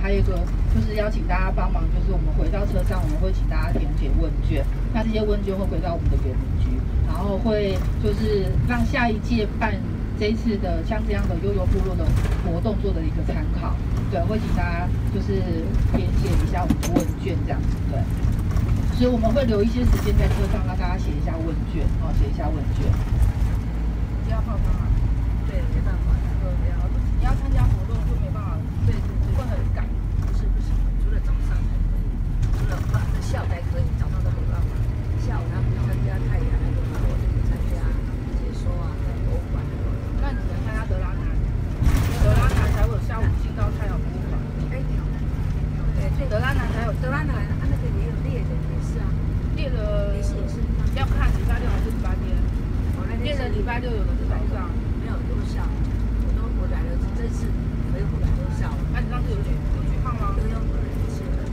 还有一个就是邀请大家帮忙，就是我们回到车上，我们会请大家填写问卷，那这些问卷会回到我们的原民局，然后会就是让下一届办这一次的像这样的悠游部落的活动做的一个参考。对，会请大家就是填写一下我们的问卷这样子，对。所以我们会留一些时间在车上让大家写一下问卷，写一下问卷。不要泡汤啊！ 对，没办法， 你要参加活动就没办法，对，会很赶。 不是，除了早上才可以，除了下午才可以，早上都没办法。下午他们参加太阳那个活动，参加解说啊，博物馆。 那你能参加德拉南？德拉南才会有下午进到太阳博物馆。 哎，对， 德拉南才有， 德拉南那个也有猎人，也是啊， 猎了也是， 要看礼拜六还是礼拜天。猎人礼拜六有的是早上， 没有，都是下午。我来了，这次回不来都是下午。 那你上次有去看吗？ 都要不来去了，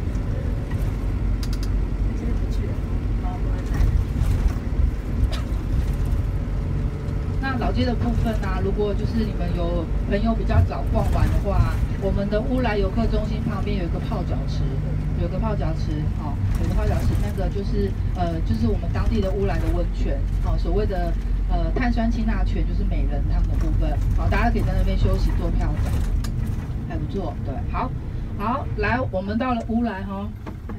今天不去了，不能来。 那老街的部分呢、如果就是你们有朋友比较早逛完的话，我们的乌来游客中心旁边有一个泡脚池，有个泡脚池，有个泡脚池，那个就是就是我们当地的乌来的温泉，所谓的碳酸氢钠泉，就是美人汤的部分，大家可以在那边休息做漂澡，还不错，对，好，来，我们到了乌来哈，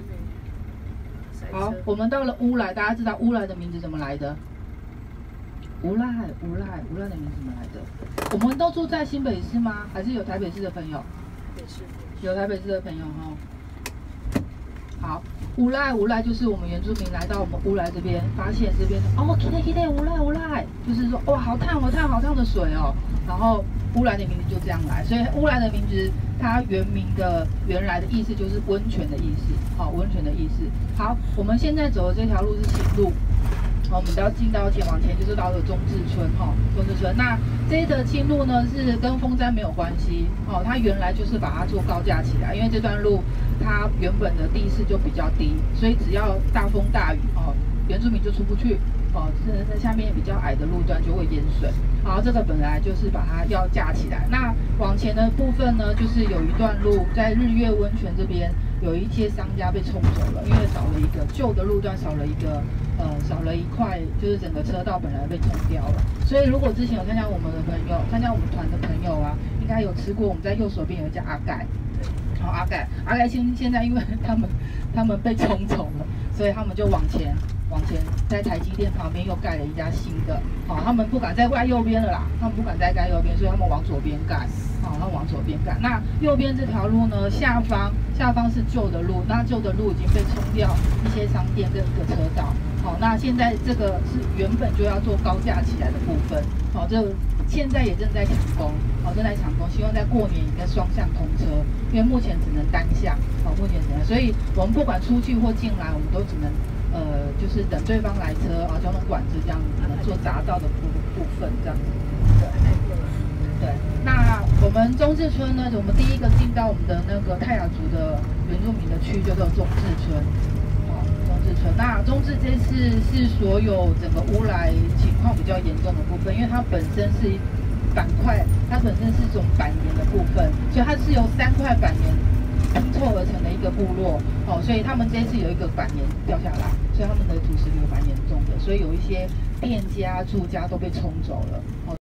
好，我们到了乌来，大家知道乌来的名字怎么来的？乌来的名字怎么来的？我们都住在新北市吗？还是有台北市的朋友？有台北市的朋友哈。好，乌来就是我们原住民来到我们乌来这边，发现这边乌来，就是说哇好烫的水哦。然后乌来的名字就这样来，所以乌来的名字它原来的意思就是温泉的意思，温泉的意思。好，我们现在走的这条路是新路。我们要进到往前就是到了中治村中治村。那这一条新路呢是跟风灾没有关系它原来就是把它做高架起来，因为这段路它原本的地势就比较低，所以只要大风大雨原住民就出不去在下面比较矮的路段就会淹水。好，这个本来就是把它要架起来。那往前的部分呢，就是有一段路在日月温泉这边有一些商家被冲走了，因为少了一个旧的路段，少了一块，就是整个车道本来被冲掉了。所以如果之前有参加我们团的朋友啊，应该有吃过我们在右手边有一家阿盖。阿盖现在因为他们被冲走了，所以他们就往前在台积电旁边又盖了一家新的，他们不敢再盖右边了啦，所以他们往左边盖，那右边这条路呢，下方是旧的路，那旧的路已经被冲掉一些商店跟一个车道，那现在这个是原本就要做高架起来的部分，这现在也正在抢工，希望在过年应该双向通车，因为目前只能单向，所以我们不管出去或进来，我们都只能就是等对方来车交通管制这样做匝道的部分这样子，对。那我们中治村呢，我们第一个进到我们的那个泰雅族的原住民的区就叫中治村，中治村。那中治这次是所有整个乌来情况比较严重的部分，因为它本身是板块，它本身是种板岩的部分，所以它是由3块板岩拼凑而成的一个部落，所以他们这次有一个板岩掉下来，所以他们的土石流蛮严重的，所以有一些店家、住家都被冲走了，